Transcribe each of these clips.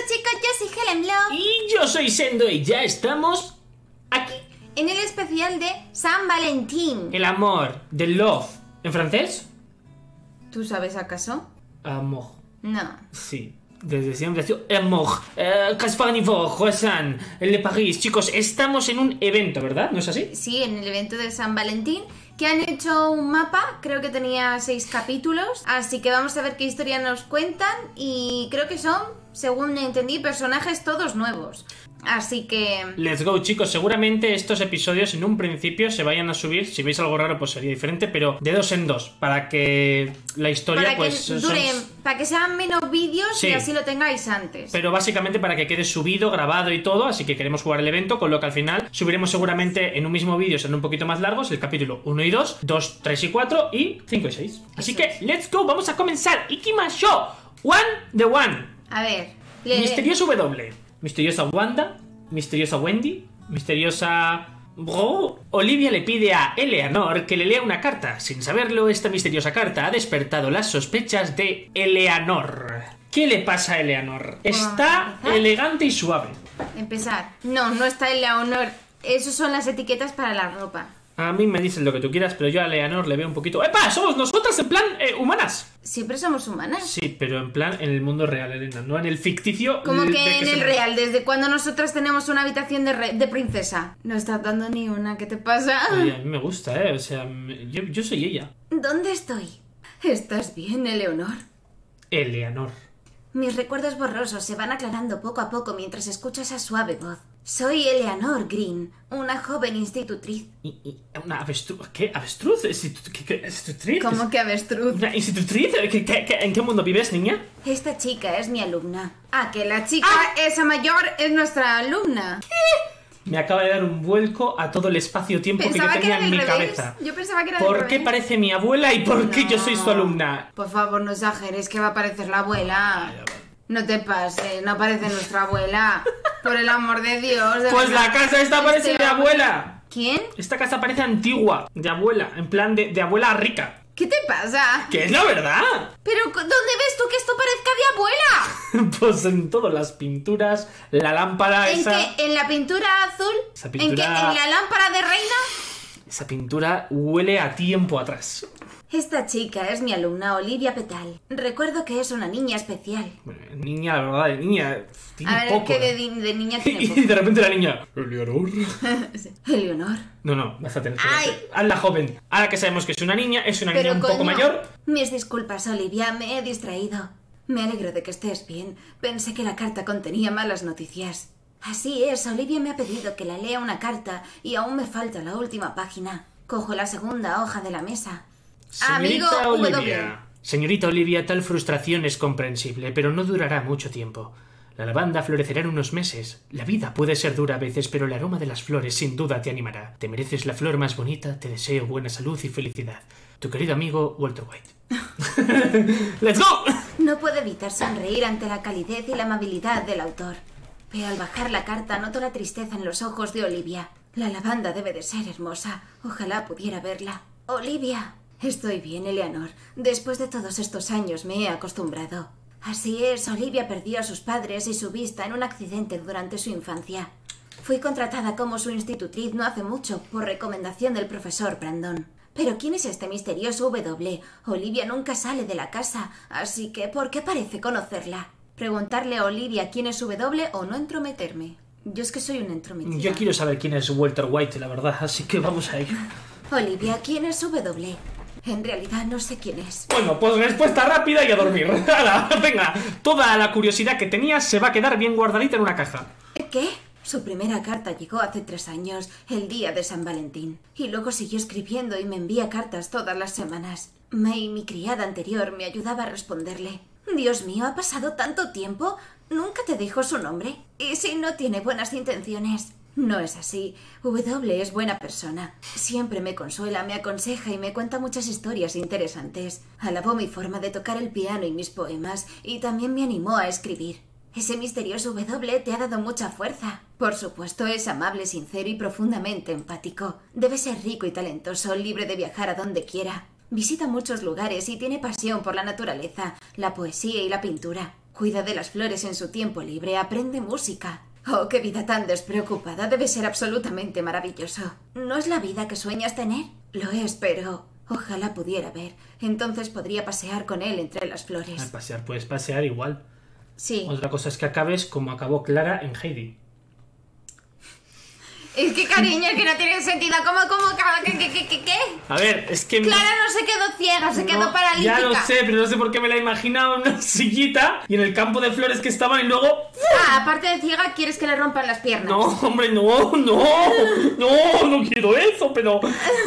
chicos, yo soy Helen Block. Y yo soy Sendo y ya estamos aquí. En el especial de San Valentín. El amor, the love. ¿En francés? ¿Tú sabes acaso? Amor. No. Sí. Desde siempre ha sido amor. Casparnivore, croissant, el de París. Chicos, estamos en un evento, ¿verdad? ¿No es así? Sí, en el evento de San Valentín, que han hecho un mapa, creo que tenía 6 capítulos, así que vamos a ver qué historia nos cuentan y creo que son, según entendí, personajes todos nuevos. Así que... Let's go, chicos. Seguramente estos episodios en un principio se vayan a subir. Si veis algo raro, pues sería diferente, pero de 2 en 2, para que la historia para pues... que duren, para que sean menos vídeos, sí, y así lo tengáis antes. Pero básicamente para que quede subido, grabado y todo, así que queremos jugar el evento, con lo que al final subiremos seguramente en un mismo vídeo, serán un poquito más largos, el capítulo 1 y 2, 2, 3 y 4 y 5 y 6. Así Eso que, es. let's go, vamos a comenzar. Ikimashou, one the one. A ver, Misterioso W, misteriosa Wanda, misteriosa Wendy, misteriosa... Bro. Olivia le pide a Eleanor que le lea una carta. Sin saberlo, esta misteriosa carta ha despertado las sospechas de Eleanor. ¿Qué le pasa a Eleanor? Está elegante y suave. Empezar. No, no está en la honor. Esos son las etiquetas para la ropa. A mí me dices lo que tú quieras, pero yo a Eleanor le veo un poquito... ¡Epa! ¡Somos nosotras en plan humanas! ¿Siempre somos humanas? Sí, pero en plan en el mundo real, Elena, no en el ficticio. Como que en el real, ¿desde cuando nosotras tenemos una habitación de princesa? No estás dando ni una, ¿qué te pasa? Oye, a mí me gusta, o sea, yo soy ella. ¿Dónde estoy? ¿Estás bien, Eleonor? Eleanor. Mis recuerdos borrosos se van aclarando poco a poco mientras escucho esa suave voz. Soy Eleanor Green, una joven institutriz. ¿Una avestruz? ¿Qué? ¿Avestruz? ¿Qué? ¿Institutriz? ¿Cómo que avestruz? ¿Una institutriz? ¿En qué mundo vives, niña? Esta chica es mi alumna. Ah, que la chica esa mayor es nuestra alumna. Me acaba de dar un vuelco a todo el espacio-tiempo que yo tenía en mi cabeza. Yo pensaba que era ¿Por qué parece mi abuela y por qué yo soy su alumna? Por favor, no exageres, que va a parecer la abuela. No te pases, no parece nuestra abuela. Por el amor de Dios. Pues la casa esta parece de abuela. ¿Quién? Esta casa parece antigua, de abuela, en plan de abuela rica. ¿Qué te pasa? ¿Qué es la verdad? ¿Pero dónde ves tú que esto parezca de abuela? Pues en todas las pinturas, la lámpara ¿En esa... qué? ¿En la pintura azul? Esa pintura... ¿En la lámpara de reina? Esa pintura huele a tiempo atrás. Esta chica es mi alumna Olivia Petal. Recuerdo que es una niña especial. Bueno, niña, la verdad, de niña... Tiene A ver, poco, que de niña tiene poco. Y de repente la niña... Eleanor. Eleonor. No, vas a tener que... ¡Ay! Hazla joven. Ahora que sabemos que es una niña Pero, un poco coño, mayor. Mis disculpas, Olivia, me he distraído. Me alegro de que estés bien. Pensé que la carta contenía malas noticias. Así es, Olivia me ha pedido que la lea una carta y aún me falta la última página. Cojo la segunda hoja de la mesa. Amigo Señorita W. Olivia. Señorita Olivia, tal frustración es comprensible, pero no durará mucho tiempo. La lavanda florecerá en unos meses. La vida puede ser dura a veces, pero el aroma de las flores sin duda te animará. Te mereces la flor más bonita, te deseo buena salud y felicidad. Tu querido amigo Walter White. ¡Let's go! No puedo evitar sonreír ante la calidez y la amabilidad del autor. Pero al bajar la carta noto la tristeza en los ojos de Olivia. La lavanda debe de ser hermosa. Ojalá pudiera verla. Olivia. Estoy bien, Eleanor. Después de todos estos años me he acostumbrado. Así es, Olivia perdió a sus padres y su vista en un accidente durante su infancia. Fui contratada como su institutriz no hace mucho, por recomendación del profesor Brandon. Pero ¿quién es este misterioso W? Olivia nunca sale de la casa, así que ¿por qué parece conocerla? Preguntarle a Olivia quién es W o no entrometerme. Yo es que soy una entrometida. Yo quiero saber quién es Walter White, la verdad, así que vamos a ello. Olivia, ¿quién es W? En realidad no sé quién es. Bueno, pues respuesta rápida y a dormir. ¡Hala! Venga, toda la curiosidad que tenías se va a quedar bien guardadita en una caja. ¿Qué? Su primera carta llegó hace 3 años, el día de San Valentín. Y luego siguió escribiendo y me envía cartas todas las semanas. May, mi criada anterior, me ayudaba a responderle. Dios mío, ¿ha pasado tanto tiempo? ¿Nunca te dijo su nombre? ¿Y si no tiene buenas intenciones? No es así. W es buena persona. Siempre me consuela, me aconseja y me cuenta muchas historias interesantes. Alabó mi forma de tocar el piano y mis poemas, y también me animó a escribir. Ese misterioso W te ha dado mucha fuerza. Por supuesto, es amable, sincero y profundamente empático. Debe ser rico y talentoso, libre de viajar a donde quiera. Visita muchos lugares y tiene pasión por la naturaleza, la poesía y la pintura. Cuida de las flores en su tiempo libre, aprende música. Oh, qué vida tan despreocupada, debe ser absolutamente maravilloso. ¿No es la vida que sueñas tener? Lo es, pero ojalá pudiera ver. Entonces podría pasear con él entre las flores. Al pasear, puedes pasear igual. Sí. Otra cosa es que acabes como acabó Clara en Heidi. Es que, cariño, que no tiene sentido. ¿Cómo? ¿Qué? A ver, es que... Clara no se quedó ciega, se quedó paralítica. Ya lo sé, pero no sé por qué me la he imaginado en una sillita y en el campo de flores que estaban y luego... Ah, aparte de ciega, ¿quieres que le rompan las piernas? No, hombre, no quiero eso, pero...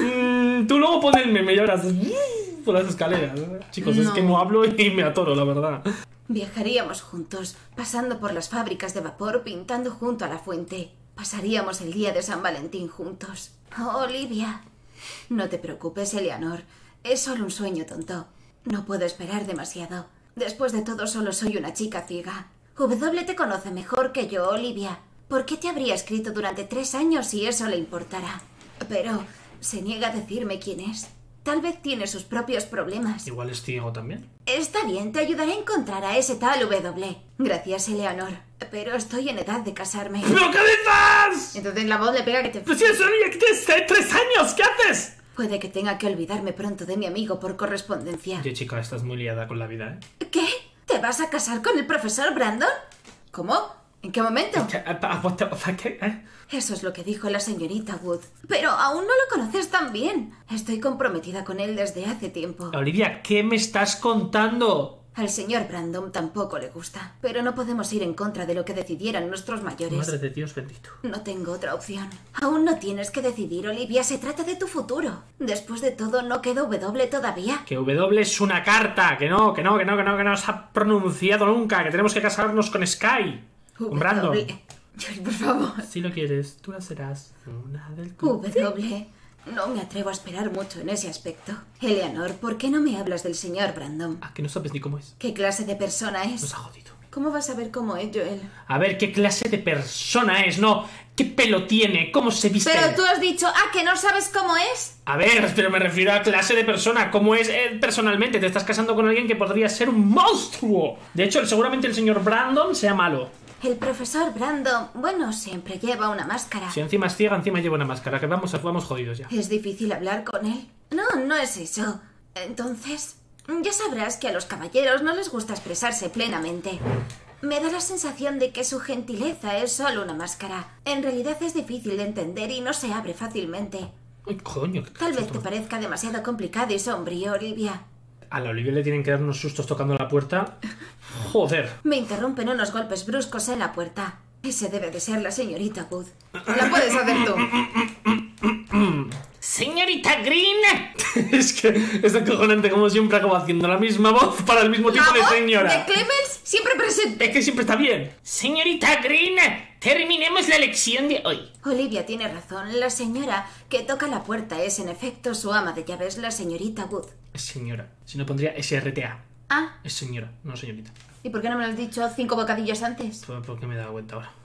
tú luego pon el meme y ahora por las escaleras. Chicos, es que no hablo y me atoro, la verdad. Viajaríamos juntos, pasando por las fábricas de vapor, pintando junto a la fuente. Pasaríamos el día de San Valentín juntos. Oh, Olivia. No te preocupes, Eleanor. Es solo un sueño tonto. No puedo esperar demasiado. Después de todo, solo soy una chica ciega. W te conoce mejor que yo, Olivia. ¿Por qué te habría escrito durante 3 años si eso le importara? Pero se niega a decirme quién es. Tal vez tiene sus propios problemas. Igual es ciego también. Está bien, te ayudaré a encontrar a ese tal W. Gracias, Eleanor. Pero estoy en edad de casarme. ¿Pero qué dices? Entonces la voz le pega que te... Pues si es una niña que tienes 3 años, ¿qué haces? Puede que tenga que olvidarme pronto de mi amigo por correspondencia. Oye, chica, estás muy liada con la vida, ¿eh? ¿Qué? ¿Te vas a casar con el profesor Brandon? ¿Cómo? ¿En qué momento? ¿Qué? Eso es lo que dijo la señorita Wood. Pero aún no lo conoces tan bien. Estoy comprometida con él desde hace tiempo. Olivia, ¿qué me estás contando? Al señor Brandon tampoco le gusta. Pero no podemos ir en contra de lo que decidieran nuestros mayores. Madre de Dios bendito. No tengo otra opción. Aún no tienes que decidir, Olivia. Se trata de tu futuro. Después de todo, ¿no queda W todavía? Que W es una carta. Que no se ha pronunciado nunca. Que tenemos que casarnos con Sky. Con Brandon. Por favor. Si lo quieres, tú la serás una del club. W. No me atrevo a esperar mucho en ese aspecto. Eleanor, ¿por qué no me hablas del señor Brandon? Ah, que no sabes ni cómo es. ¿Qué clase de persona es? Nos ha jodido. ¿Cómo vas a ver cómo es, Joel? A ver, ¿qué clase de persona es? No, ¿qué pelo tiene? ¿Cómo se viste? Pero tú has dicho, que no sabes cómo es. A ver, pero me refiero a clase de persona. ¿Cómo es personalmente? Te estás casando con alguien que podría ser un monstruo. De hecho, seguramente el señor Brandon sea malo. El profesor Brandon, bueno, siempre lleva una máscara. Si encima es ciega, encima lleva una máscara. Que vamos jodidos ya. ¿Es difícil hablar con él? No es eso. Entonces, ya sabrás que a los caballeros no les gusta expresarse plenamente. Me da la sensación de que su gentileza es solo una máscara. En realidad es difícil de entender y no se abre fácilmente. Ay, coño. Tal vez te parezca demasiado complicado y sombrío, Olivia. A la Olivia le tienen que dar unos sustos tocando la puerta. Joder. Me interrumpen unos golpes bruscos en la puerta. Ese debe de ser la señorita Wood. La puedes hacer tú. ¡Señorita Green! Es que es acojonante, como siempre acabo haciendo la misma voz para el mismo tipo de señora. ¿De Clemens? Siempre presente. Es que siempre está bien. Señorita Green, terminemos la lección de hoy. Olivia tiene razón. La señora que toca la puerta es en efecto su ama de llaves, la señorita Wood. Es señora. Si no pondría SRTA. Ah. Es señora, no señorita. ¿Y por qué no me lo has dicho 5 bocadillos antes? Porque me he dado cuenta ahora.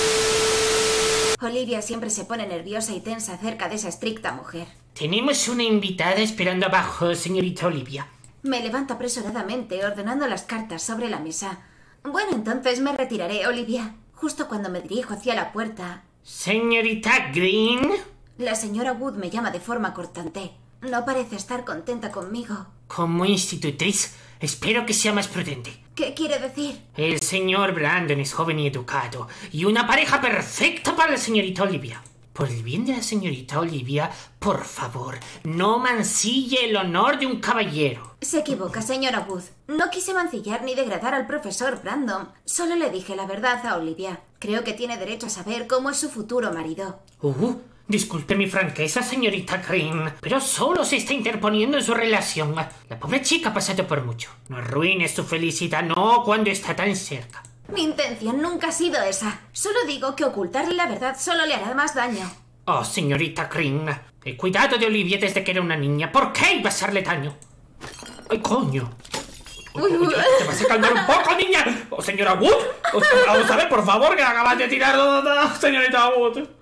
Olivia siempre se pone nerviosa y tensa cerca de esa estricta mujer. Tenemos una invitada esperando abajo, señorita Olivia. Me levanto apresuradamente, ordenando las cartas sobre la mesa. Bueno, entonces me retiraré, Olivia. Justo cuando me dirijo hacia la puerta... Señorita Green. La señora Wood me llama de forma cortante. No parece estar contenta conmigo. Como institutriz, espero que sea más prudente. ¿Qué quiere decir? El señor Brandon es joven y educado, y una pareja perfecta para la señorita Olivia. Por el bien de la señorita Olivia, por favor, no mancille el honor de un caballero. Se equivoca, señora Wood. No quise mancillar ni degradar al profesor Brandon. Solo le dije la verdad a Olivia. Creo que tiene derecho a saber cómo es su futuro marido. Disculpe mi franqueza, señorita Green, pero solo se está interponiendo en su relación. La pobre chica ha pasado por mucho. No arruines su felicidad, no cuando está tan cerca. Mi intención nunca ha sido esa. Solo digo que ocultarle la verdad solo le hará más daño. Oh, señorita Green, he cuidado de Olivia desde que era una niña. ¿Por qué iba a hacerle daño? ¡Ay, coño! Oye, ¿te vas a calmar un poco, niña? ¿O señora Wood? Vamos a ver, por favor, que acabas de tirar, señorita Wood.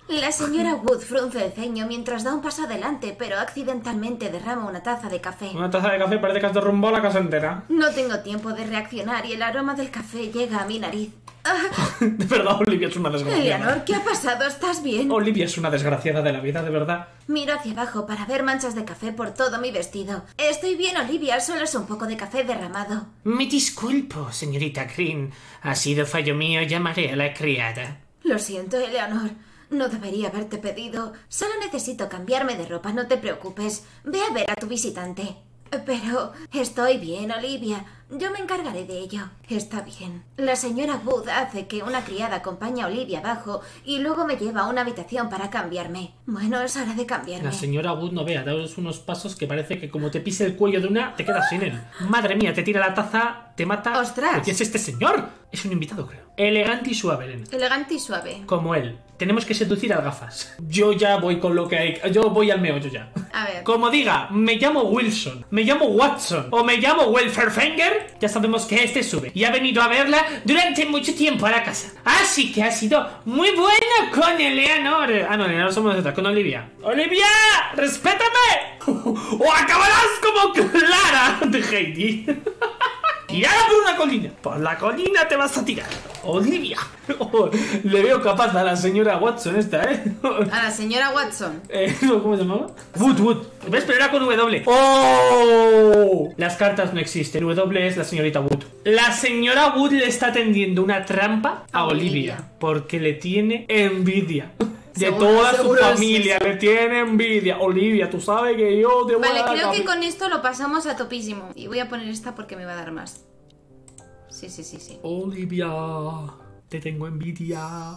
La señora Wood frunce el ceño mientras da un paso adelante, pero accidentalmente derrama una taza de café. Una taza de café, parece que has derrumbado la casa entera. No tengo tiempo de reaccionar y el aroma del café llega a mi nariz. De verdad, Olivia es una desgraciada. Eleanor, ¿qué ha pasado? ¿Estás bien? Olivia es una desgraciada de la vida, de verdad. Miro hacia abajo para ver manchas de café por todo mi vestido. Estoy bien, Olivia, solo es un poco de café derramado. Me disculpo, señorita Green. Ha sido fallo mío, llamaré a la criada. Lo siento, Eleanor. No debería haberte pedido. Solo necesito cambiarme de ropa, no te preocupes. Ve a ver a tu visitante. Pero estoy bien, Olivia. Yo me encargaré de ello. Está bien. La señora Wood hace que una criada acompañe a Olivia abajo y luego me lleva a una habitación para cambiarme. Bueno, es hora de cambiarme. La señora Wood no vea, daos unos pasos que parece que como te pise el cuello de una, te quedas sin él. Madre mía, te tira la taza, te mata. ¡Ostras! ¿Qué es este señor? Es un invitado, creo. Elegante y suave, Elena. Elegante y suave. Como él. Tenemos que seducir al gafas. Yo ya voy con lo que hay. Yo voy al meollo ya. A ver. Como diga, me llamo Wilson, me llamo Watson o me llamo Welfarefinger, ya sabemos que este sube y ha venido a verla durante mucho tiempo a la casa. Así que ha sido muy bueno con Eleanor. Ah, no, Eleanor somos nosotros, con Olivia. ¡Olivia! ¡Respétame! ¡O acabarás como Clara de Heidi! ¡Tirada por una colina! Por la colina te vas a tirar, Olivia. Oh, le veo capaz a la señora Watson esta, ¿eh? A la señora Watson. ¿Cómo se llamaba? Wood. ¿Ves? Pero era con W. ¡Oh! Las cartas no existen. W es la señorita Wood. La señora Wood le está tendiendo una trampa a Olivia porque le tiene envidia. De Seguro, toda su seguro familia le tiene envidia. Olivia, tú sabes que yo te voy a Vale, dar creo que café. con esto lo pasamos a topísimo. Y voy a poner esta porque me va a dar más. Sí. Olivia, te tengo envidia.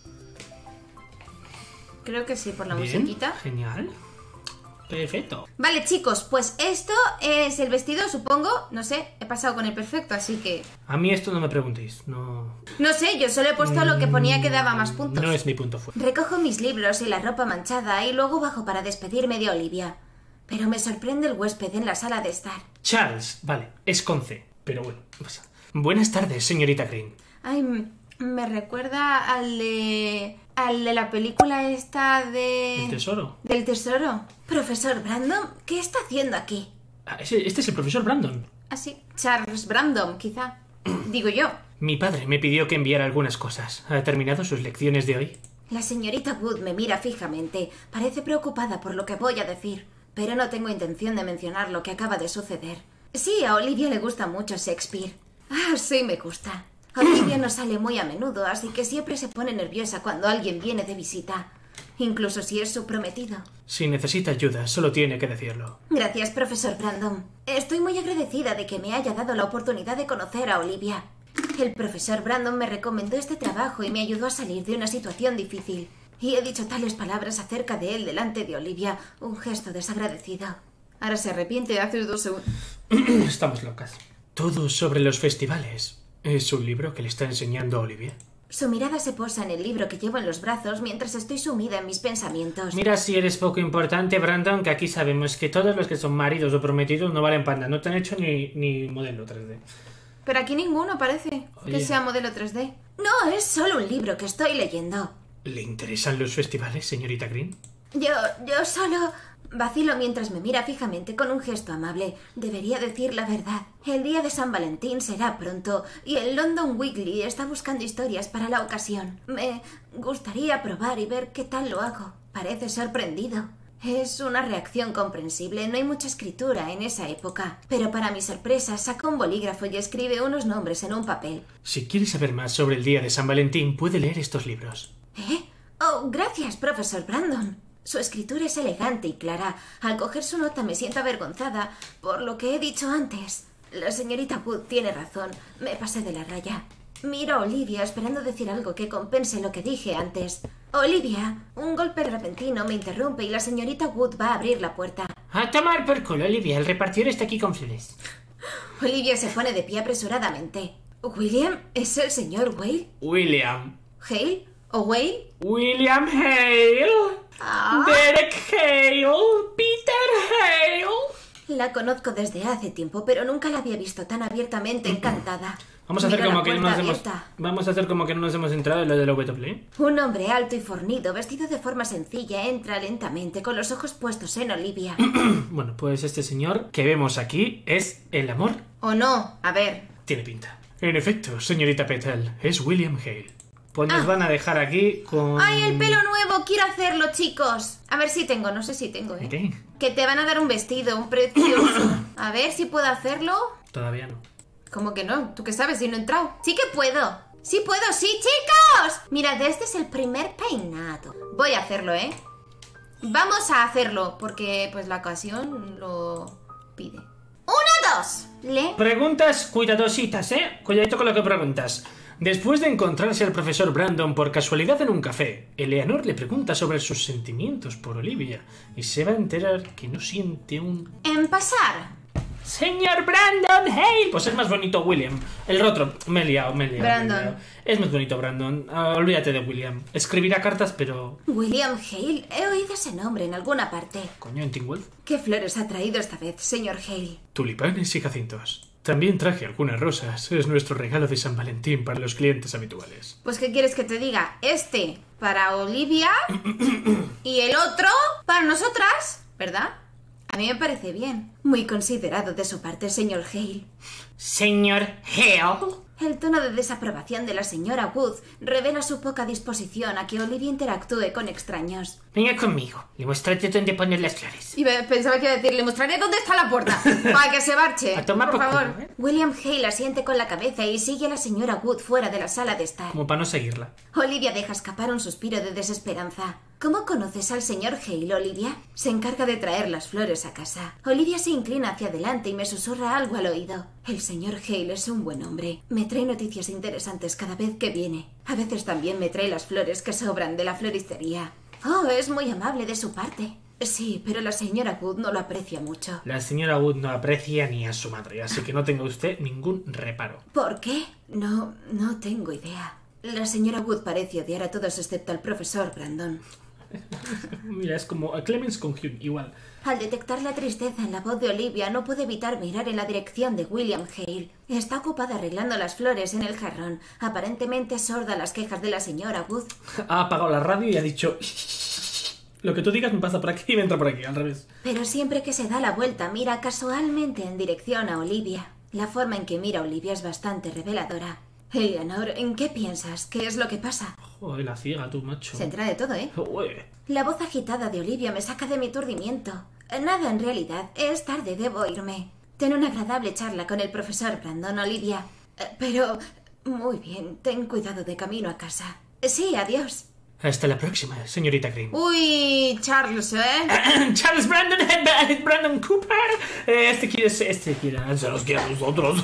Creo que sí, por la Bien, musiquita. genial. Perfecto. Vale, chicos, pues esto es el vestido, supongo. No sé, he pasado con el perfecto, así que... A mí esto no me preguntéis. No No sé, yo solo he puesto lo que ponía que daba más puntos. no es mi punto fuerte. Recojo mis libros y la ropa manchada y luego bajo para despedirme de Olivia. Pero me sorprende el huésped en la sala de estar. Charles, vale, es con C. Pero bueno, no pasa. Buenas tardes, señorita Green. Ay, me recuerda al de la película esta de... ¿El tesoro? Del tesoro. Profesor Brandon, ¿qué está haciendo aquí? Ah, este es el profesor Brandon. Ah, sí. Charles Brandon, quizá. Digo yo. Mi padre me pidió que enviara algunas cosas. ¿Ha terminado sus lecciones de hoy? La señorita Wood me mira fijamente. Parece preocupada por lo que voy a decir. Pero no tengo intención de mencionar lo que acaba de suceder. Sí, a Olivia le gusta mucho Shakespeare. Ah, sí me gusta. Olivia no sale muy a menudo, así que siempre se pone nerviosa cuando alguien viene de visita. Incluso si es su prometido. Si necesita ayuda, solo tiene que decirlo. Gracias, profesor Brandon. Estoy muy agradecida de que me haya dado la oportunidad de conocer a Olivia. El profesor Brandon me recomendó este trabajo y me ayudó a salir de una situación difícil. Y he dicho tales palabras acerca de él delante de Olivia, un gesto desagradecido. Ahora se arrepiente de hace 2 segundos. Estamos locas. Todo sobre los festivales. ¿Es un libro que le está enseñando a Olivia? Su mirada se posa en el libro que llevo en los brazos mientras estoy sumida en mis pensamientos. Mira si eres poco importante, Brandon, que aquí sabemos que todos los que son maridos o prometidos no valen panda. No te han hecho ni modelo 3D. Pero aquí ninguno parece Oye. que sea modelo 3D. No, es solo un libro que estoy leyendo. ¿Le interesan los festivales, señorita Green? Yo solo... Vacilo mientras me mira fijamente con un gesto amable. Debería decir la verdad. El día de San Valentín será pronto y el London Weekly está buscando historias para la ocasión. Me gustaría probar y ver qué tal lo hago. Parece sorprendido. Es una reacción comprensible, no hay mucha escritura en esa época. Pero para mi sorpresa saca un bolígrafo y escribe unos nombres en un papel. Si quiere saber más sobre el día de San Valentín, puede leer estos libros. ¿Eh? Oh, gracias, profesor Brandon. Su escritura es elegante y clara. Al coger su nota me siento avergonzada por lo que he dicho antes. La señorita Wood tiene razón. Me pasé de la raya. Miro a Olivia esperando decir algo que compense lo que dije antes. Olivia, un golpe repentino me interrumpe y la señorita Wood va a abrir la puerta. A tomar por culo, Olivia. El repartidor está aquí con flores. Olivia se pone de pie apresuradamente. ¿William? ¿Es el señor Whale? William. ¿Hale? ¿O Whale? William Hale. Derek Hale. Peter Hale. La conozco desde hace tiempo, pero nunca la había visto tan abiertamente encantada. Vamos a hacer Mira como la que no puerta nos hemos... abierta. Vamos a hacer como que no nos hemos enterado de lo de la W. Un hombre alto y fornido, vestido de forma sencilla, entra lentamente con los ojos puestos en Olivia. Bueno, pues este señor que vemos aquí es el amor. ¿O no? A ver. Tiene pinta. En efecto, señorita Petal, es William Hale. Pues nos van a dejar aquí con... ¡Ay, el pelo nuevo! Quiero hacerlo, chicos. A ver si tengo, no sé si tengo, ¿eh? ¿Qué? Que te van a dar un vestido, un precioso. A ver si puedo hacerlo. Todavía no. ¿Cómo que no? ¿Tú qué sabes si no he entrado? ¡Sí que puedo! ¡Sí puedo! ¡Sí, chicos! Mirad, este es el primer peinado. Voy a hacerlo, ¿eh? Vamos a hacerlo, porque pues la ocasión lo pide. ¡Uno, dos! Le... Preguntas cuidadositas, ¿eh? Cuidadito con lo que preguntas. Después de encontrarse al profesor Brandon por casualidad en un café, Eleanor le pregunta sobre sus sentimientos por Olivia y se va a enterar que no siente un... En pasar. ¡Señor Brandon Hale! Pues es más bonito William. El otro, me he liado. Brandon. Es más bonito Brandon. Olvídate de William. Escribirá cartas, pero... William Hale, he oído ese nombre en alguna parte. Coño, en Teen Wolf. ¿Qué flores ha traído esta vez, señor Hale? Tulipanes y jacintos. También traje algunas rosas. Es nuestro regalo de San Valentín para los clientes habituales. Pues, ¿qué quieres que te diga? Este para Olivia y el otro para nosotras, ¿verdad? A mí me parece bien. Muy considerado de su parte, señor Hale. Señor Hale. El tono de desaprobación de la señora Wood revela su poca disposición a que Olivia interactúe con extraños. Venga conmigo. Le mostraré dónde poner las flores. Y pensaba que iba a decir, le mostraré dónde está la puerta para que se marche. A tomar por por favor. culo, ¿eh? William Hale asiente con la cabeza y sigue a la señora Wood fuera de la sala de estar. Como para no seguirla. Olivia deja escapar un suspiro de desesperanza. ¿Cómo conoces al señor Hale, Olivia? Se encarga de traer las flores a casa. Olivia se inclina hacia adelante y me susurra algo al oído. El señor Hale es un buen hombre. Me trae noticias interesantes cada vez que viene. A veces también me trae las flores que sobran de la floristería. Oh, es muy amable de su parte. Sí, pero la señora Wood no lo aprecia mucho. La señora Wood no aprecia ni a su madre, así que no tenga usted ningún reparo. ¿Por qué? No tengo idea. La señora Wood parece odiar a todos excepto al profesor Brandon. Mira, es como a Clemens con Hume, igual. Al detectar la tristeza en la voz de Olivia, no pude evitar mirar en la dirección de William Hale. Está ocupada arreglando las flores en el jarrón, aparentemente sorda a las quejas de la señora Wood. Ha apagado la radio y ha dicho... Lo que tú digas me pasa por aquí y me entra por aquí, al revés. Pero siempre que se da la vuelta, mira casualmente en dirección a Olivia. La forma en que mira a Olivia es bastante reveladora. Eleanor, ¿en qué piensas? ¿Qué es lo que pasa? Joder, la ciega, tú, macho. Se entera de todo, ¿eh? Joder. La voz agitada de Olivia me saca de mi aturdimiento. Nada, en realidad. Es tarde, debo irme. Ten una agradable charla con el profesor Brandon, Olivia. Pero... Muy bien, ten cuidado de camino a casa. Sí, adiós. Hasta la próxima, señorita Green. Uy, Charles, ¿eh? Charles Brandon, Brandon Cooper. Este quiere, se los quiere a nosotros.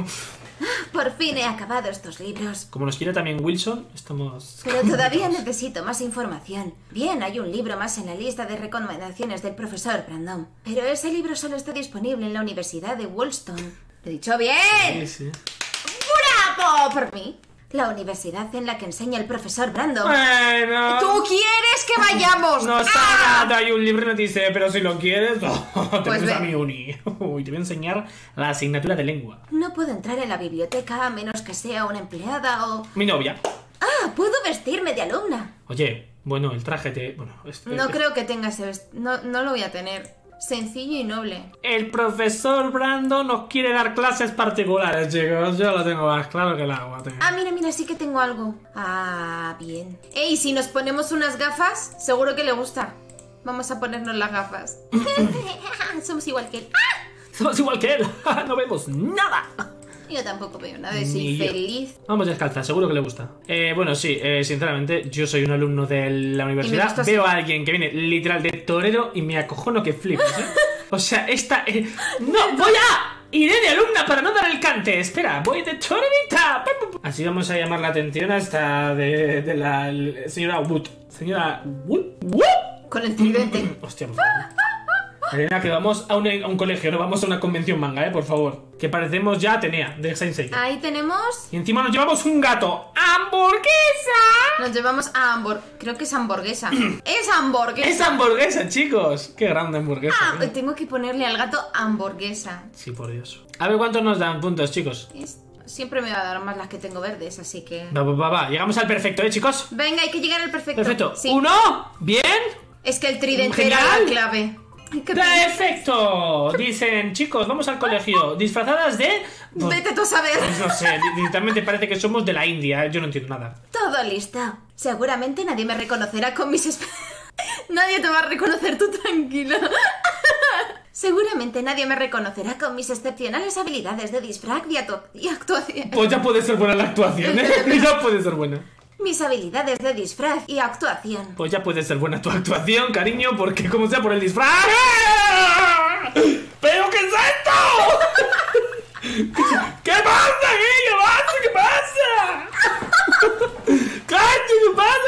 Por fin he acabado estos libros. Como nos quiere también Wilson, estamos... Pero todavía necesito más información. Bien, hay un libro más en la lista de recomendaciones del profesor Brandon. Pero ese libro solo está disponible en la Universidad de Woolston. Lo he dicho bien. Sí, sí. ¡Bravo por mí! La universidad en la que enseña el profesor Brandon. Bueno... ¿Tú quieres que vayamos? No está nada, hay un libro y no te dice, pero si lo quieres, te Pues vienes a ve. mi uni. Uy, te voy a enseñar la asignatura de lengua. No puedo entrar en la biblioteca a menos que sea una empleada o... Mi novia. ¡Ah! Puedo vestirme de alumna. Oye, bueno, el traje te... Bueno, No creo que tenga ese no lo voy a tener. Sencillo y noble. El profesor Brandon nos quiere dar clases particulares, chicos. Yo lo tengo más claro que el agua, tío. Ah, mira, sí que tengo algo. Ah, bien. Ey, si nos ponemos unas gafas, seguro que le gusta. Vamos a ponernos las gafas. Somos igual que él. Somos igual que él. No vemos nada. Yo tampoco veo nada, Ni soy yo. feliz. Vamos descalza, seguro que le gusta. Bueno, sí, sinceramente, yo soy un alumno de la universidad. gusta Veo a alguien que viene literal de torero y me acojono que flipas, ¿eh? O sea, esta... ¡No! ¡Voy a! Iré de alumna para no dar el cante. Espera, voy de torerita. Así vamos a llamar la atención hasta de la señora Wood. Señora Wood. ¿Wood? Con el tridente. Hostia, por favor. Elena, que vamos a un colegio, no vamos a una convención manga, por favor. Que parecemos ya Atenea, de Saint Seiya. Ahí tenemos. Y encima nos llevamos un gato. ¡Hamburguesa! Nos llevamos a creo que es hamburguesa. ¡Es hamburguesa! ¡Es hamburguesa, chicos! ¡Qué grande hamburguesa! Ah, ¿eh? tengo que ponerle al gato hamburguesa. Sí, por Dios. A ver cuántos nos dan puntos, chicos. siempre me va a dar más las que tengo verdes, así que... Va. Llegamos al perfecto, chicos. Venga, hay que llegar al perfecto. Perfecto. Sí. 1, bien. Es que el tridente Genial. era la clave. Ay, qué pena. ¡Perfecto! Dicen, chicos, vamos al colegio. ¿Disfrazadas de...? Vete tú a saber. No sé, literalmente parece que somos de la India. Yo no entiendo nada. Todo listo. Seguramente nadie me reconocerá con mis... Nadie te va a reconocer, tú tranquila. Seguramente nadie me reconocerá con mis excepcionales habilidades de disfraz y actuación. Pues ya puede ser buena la actuación, ¿eh? Ya puede ser buena. Mis habilidades de disfraz y actuación. Pues ya puede ser buena tu actuación, cariño, porque como sea por el disfraz... ¿Pero qué es esto? ¿Qué pasa aquí? ¿Qué pasa? ¿Qué pasa?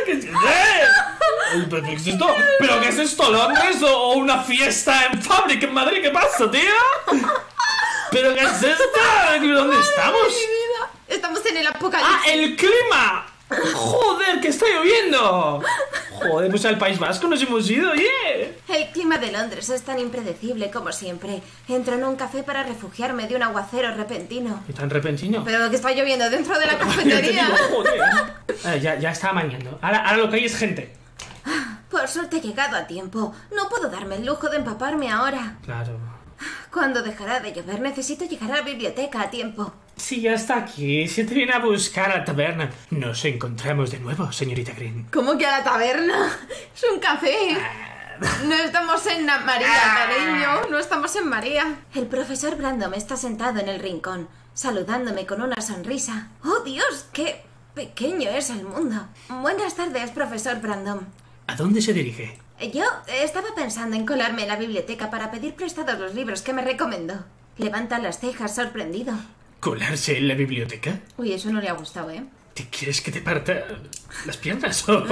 ¿Pero qué es esto? ¿Pero qué es esto? ¿Londres o una fiesta en fábrica en Madrid? ¿Qué pasa, tío? ¿Pero qué es esto? ¿Dónde estamos? Ay, mi vida. Estamos en el apocalipsis. ¡Ah, el clima! ¡Joder, que está lloviendo! Joder, pues al País Vasco nos hemos ido, ¡yeah! El clima de Londres es tan impredecible como siempre. Entro en un café para refugiarme de un aguacero repentino. ¿Y tan repentino? Pero que está lloviendo dentro de la Ya te cafetería. digo, joder. Ya está amañando. Ahora lo que hay es gente. Por suerte he llegado a tiempo. No puedo darme el lujo de empaparme ahora. Claro. Cuando dejará de llover necesito llegar a la biblioteca a tiempo. Sí, ya está aquí. Se te viene a buscar a la taberna. Nos encontramos de nuevo, señorita Green. ¿Cómo que a la taberna? Es un café. No estamos en María, cariño. No estamos en María. El profesor Brandon está sentado en el rincón, saludándome con una sonrisa. ¡Oh, Dios! ¡Qué pequeño es el mundo! Buenas tardes, profesor Brandon. ¿A dónde se dirige? Yo estaba pensando en colarme en la biblioteca para pedir prestados los libros que me recomendó. Levanta las cejas, sorprendido. ¿Colarse en la biblioteca? Uy, eso no le ha gustado, ¿eh? ¿Te quieres que te parta las piernas? Oh.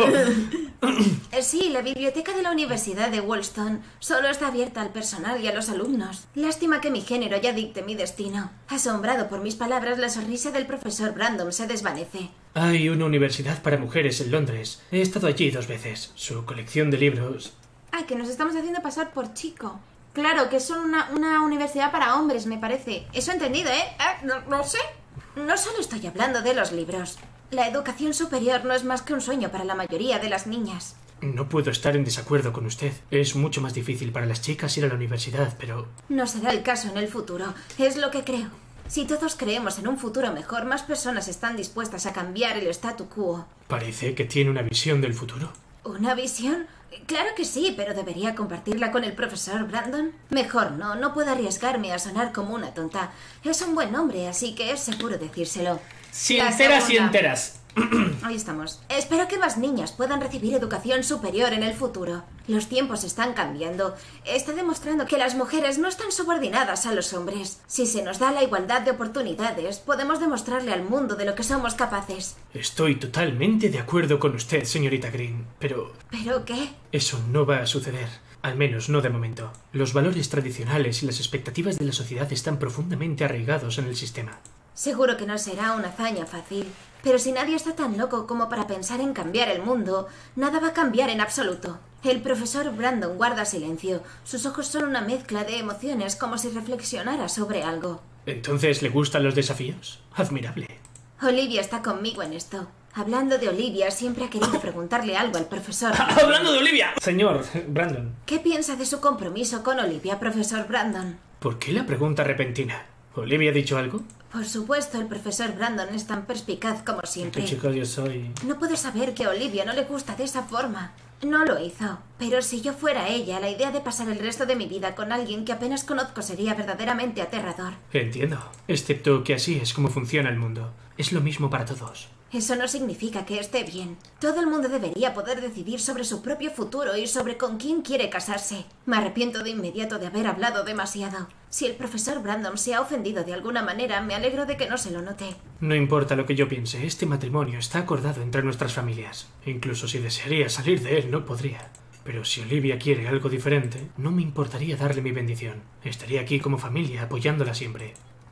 Sí, la biblioteca de la Universidad de Wollstone solo está abierta al personal y a los alumnos. Lástima que mi género ya dicte mi destino. Asombrado por mis palabras, la sonrisa del profesor Brandon se desvanece. Hay una universidad para mujeres en Londres. He estado allí 2 veces. Su colección de libros... Ah, que nos estamos haciendo pasar por chico. Claro, que son una universidad para hombres, me parece. Eso he entendido, ¿eh? No sé. No solo estoy hablando de los libros. La educación superior no es más que un sueño para la mayoría de las niñas. No puedo estar en desacuerdo con usted. Es mucho más difícil para las chicas ir a la universidad, pero... No será el caso en el futuro. Es lo que creo. Si todos creemos en un futuro mejor, más personas están dispuestas a cambiar el statu quo. Parece que tiene una visión del futuro. ¿Una visión? Claro que sí, pero ¿debería compartirla con el profesor Brandon? Mejor no puedo arriesgarme a sonar como una tonta. Es un buen hombre, así que es seguro decírselo. Sinceras y enteras. Ahí estamos. Espero que más niñas puedan recibir educación superior en el futuro. Los tiempos están cambiando. Está demostrando que las mujeres no están subordinadas a los hombres. Si se nos da la igualdad de oportunidades, podemos demostrarle al mundo de lo que somos capaces. Estoy totalmente de acuerdo con usted, señorita Green, pero... ¿Pero qué? Eso no va a suceder. Al menos no de momento. Los valores tradicionales y las expectativas de la sociedad están profundamente arraigados en el sistema. Seguro que no será una hazaña fácil, pero si nadie está tan loco como para pensar en cambiar el mundo, nada va a cambiar en absoluto. El profesor Brandon guarda silencio. Sus ojos son una mezcla de emociones, como si reflexionara sobre algo. ¿Entonces le gustan los desafíos? Admirable. Olivia está conmigo en esto. Hablando de Olivia, siempre ha querido preguntarle algo al profesor. ¡Hablando de Olivia! Señor Brandon. ¿Qué piensa de su compromiso con Olivia, profesor Brandon? ¿Por qué la pregunta repentina? ¿Olivia ha dicho algo? Por supuesto, el profesor Brandon es tan perspicaz como siempre. ¿Qué chico yo soy? No puedo saber que a Olivia no le gusta de esa forma. No lo hizo. Pero si yo fuera ella, la idea de pasar el resto de mi vida con alguien que apenas conozco sería verdaderamente aterrador. Entiendo. Excepto que así es como funciona el mundo. Es lo mismo para todos. Eso no significa que esté bien. Todo el mundo debería poder decidir sobre su propio futuro y sobre con quién quiere casarse. Me arrepiento de inmediato de haber hablado demasiado. Si el profesor Brandon se ha ofendido de alguna manera, me alegro de que no se lo note. No importa lo que yo piense, este matrimonio está acordado entre nuestras familias. Incluso si desearía salir de él, no podría. Pero si Olivia quiere algo diferente, no me importaría darle mi bendición. Estaría aquí como familia, apoyándola siempre.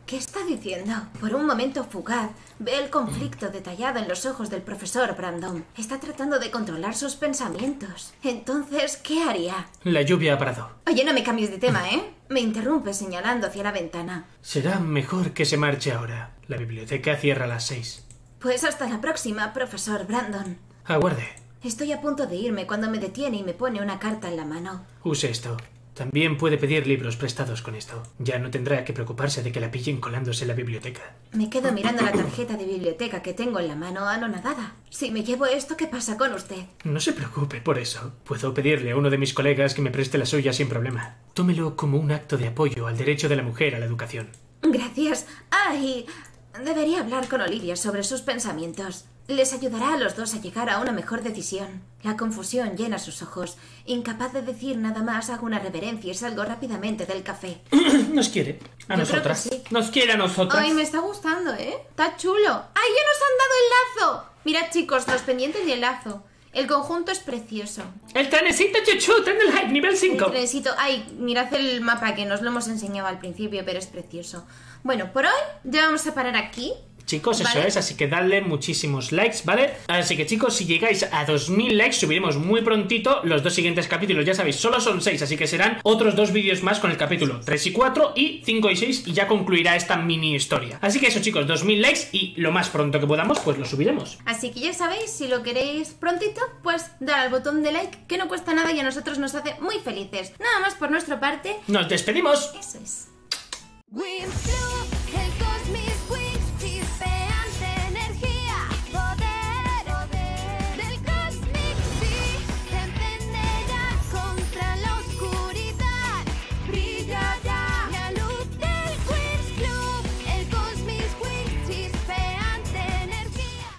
¿Qué está diciendo? Por un momento fugaz, ve el conflicto detallado en los ojos del profesor Brandon. Está tratando de controlar sus pensamientos. Entonces, ¿qué haría? La lluvia ha parado. Oye, no me cambies de tema, ¿eh? Me interrumpe señalando hacia la ventana. Será mejor que se marche ahora. La biblioteca cierra a las 6. Pues hasta la próxima, profesor Brandon. Aguarde. Estoy a punto de irme cuando me detiene y me pone una carta en la mano. Use esto. También puede pedir libros prestados con esto. Ya no tendrá que preocuparse de que la pillen colándose en la biblioteca. Me quedo mirando la tarjeta de biblioteca que tengo en la mano anonadada. Si me llevo esto, ¿qué pasa con usted? No se preocupe por eso. Puedo pedirle a uno de mis colegas que me preste la suya sin problema. Tómelo como un acto de apoyo al derecho de la mujer a la educación. Gracias. Ay, debería hablar con Olivia sobre sus pensamientos. Les ayudará a los dos a llegar a una mejor decisión. La confusión llena sus ojos. Incapaz de decir nada más, hago una reverencia y salgo rápidamente del café. Nos quiere. A Yo nosotras. creo que sí. Nos quiere a nosotras. Ay, me está gustando, ¿eh? Está chulo. ¡Ay, ya nos han dado el lazo! Mirad, chicos, los pendientes y el lazo. El conjunto es precioso. El trenecito chuchu, tren del hype, nivel 5. El trenecito... Ay, mirad el mapa que nos lo hemos enseñado al principio, pero es precioso. Bueno, por hoy ya vamos a parar aquí. Chicos, eso ¿Vale? es, así que dadle muchísimos likes, ¿vale? Así que chicos, si llegáis a 2000 likes, subiremos muy prontito los dos siguientes capítulos. Ya sabéis, solo son 6, así que serán otros 2 vídeos más con el capítulo 3 y 4 y 5 y 6 y ya concluirá esta mini historia. Así que eso, chicos, 2000 likes y lo más pronto que podamos, pues lo subiremos. Así que ya sabéis, si lo queréis prontito, pues dar al botón de like, que no cuesta nada y a nosotros nos hace muy felices. Nada más por nuestra parte. ¡Nos despedimos! Eso es. We flew